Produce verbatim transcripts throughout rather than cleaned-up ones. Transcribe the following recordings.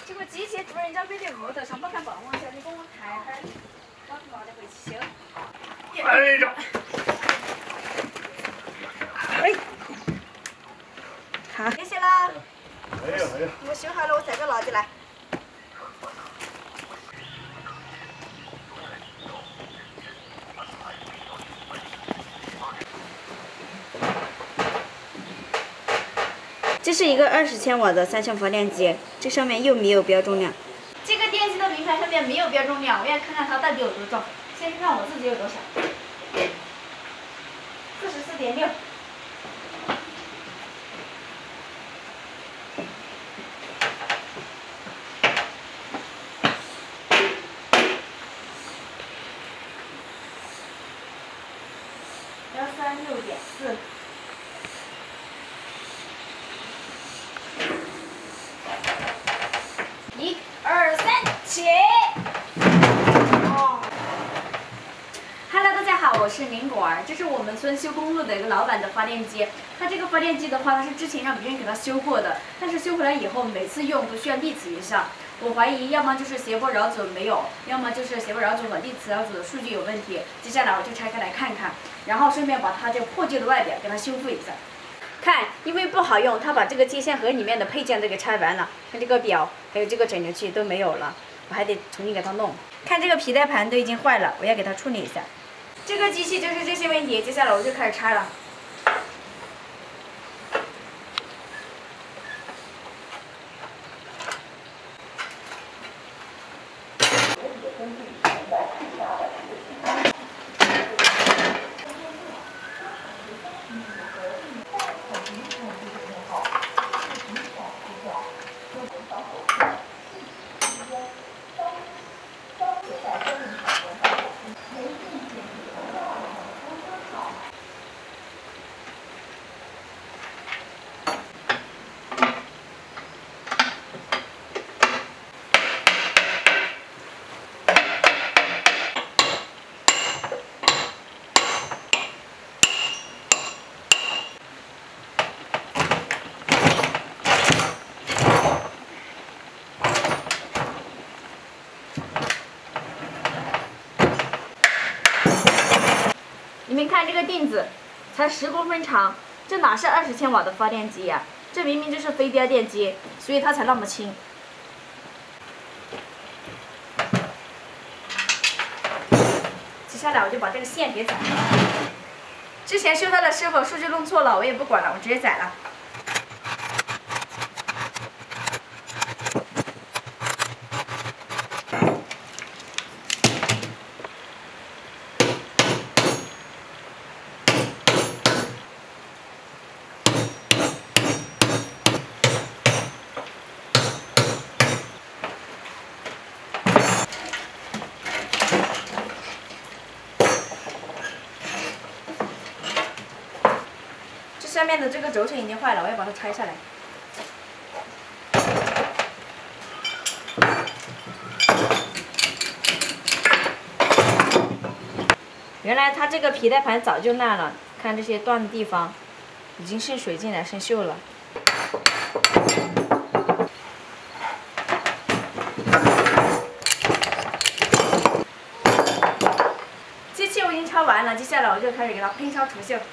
这个机器主人家背在屋头上，不看傍晚下，你给我看下，我拿得回去修。 哎呀！ 哎，好，谢谢啦。 哎呀哎呀！ 我修好了，我再给拿进来。 这是一个二十千瓦的三相发电机，这上面又没有标重量。这个电机的名牌上面没有标重量，我要看看它到底有多重。先看看我自己有多少，四十四点六。幺三六点四。 一二三，起！哦 ，Hello， 大家好，我是宁果儿，这是我们村修公路的一个老板的发电机。他这个发电机的话，他是之前让别人给他修过的，但是修回来以后，每次用都需要力磁一下。我怀疑，要么就是谐波扰阻没有，要么就是谐波扰阻和力磁扰阻的数据有问题。接下来我就拆开来看看，然后顺便把它这个破旧的外表给它修复一下。 看，因为不好用，他把这个接线盒里面的配件都给拆完了，看这个表，还有这个整流器都没有了，我还得重新给它弄。看这个皮带盘都已经坏了，我要给它处理一下。这个机器就是这些问题，接下来我就开始拆了。你们看这个钉子，才十公分长，这哪是二十千瓦的发电机呀？这明明就是飞镖电机，所以它才那么轻。接下来我就把这个线给宰了。之前修它的师傅数据弄错了，我也不管了，我直接宰了。 下面的这个轴承已经坏了，我要把它拆下来。原来它这个皮带盘早就烂了，看这些断的地方，已经渗水进来生锈了。机器我已经拆完了，接下来我就开始给它喷烧除锈。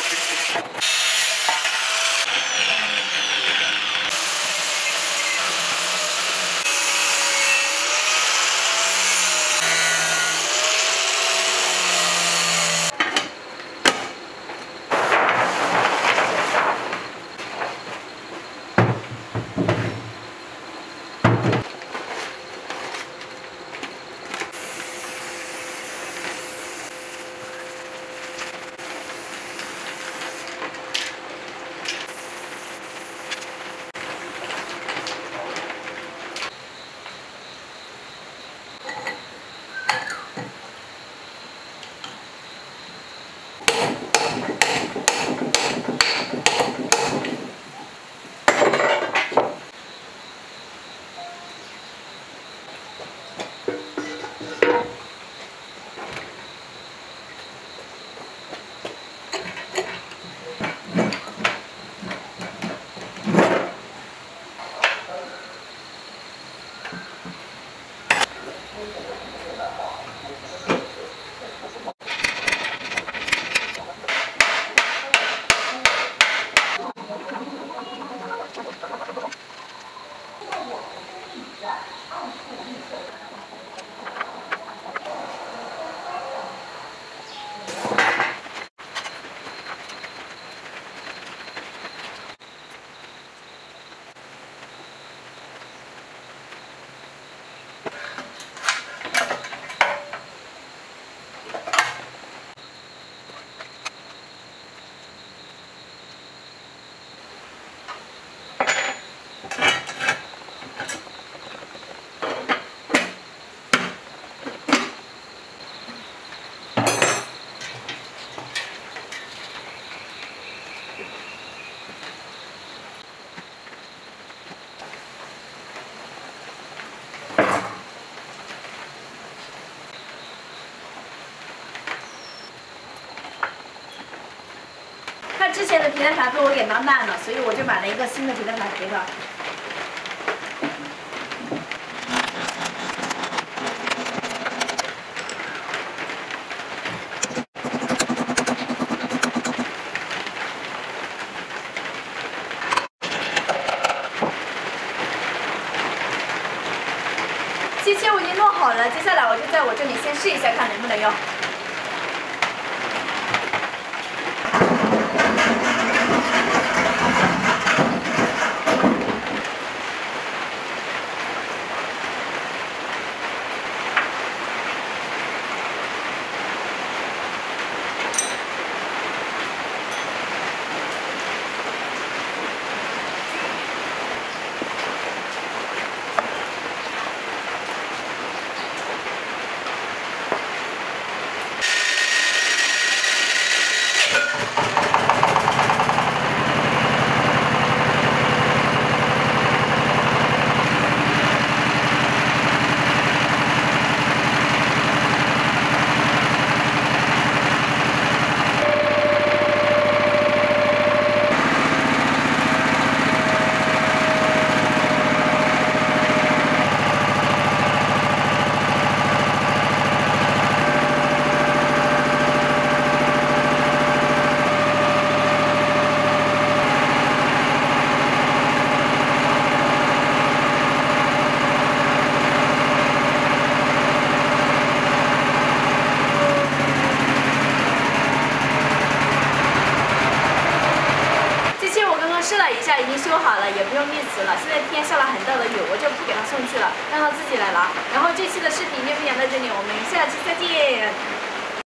他之前的皮蛋挞被我给挠烂了，所以我就买了一个新的皮蛋挞给他。机器我已经弄好了，接下来我就在我这里先试一下，看能不能用。试了一下，已经修好了，也不用密磁了。现在天下了很大的雨，我就不给他送去了，让他自己来拿。然后这期的视频就分享到这里，我们下期再见。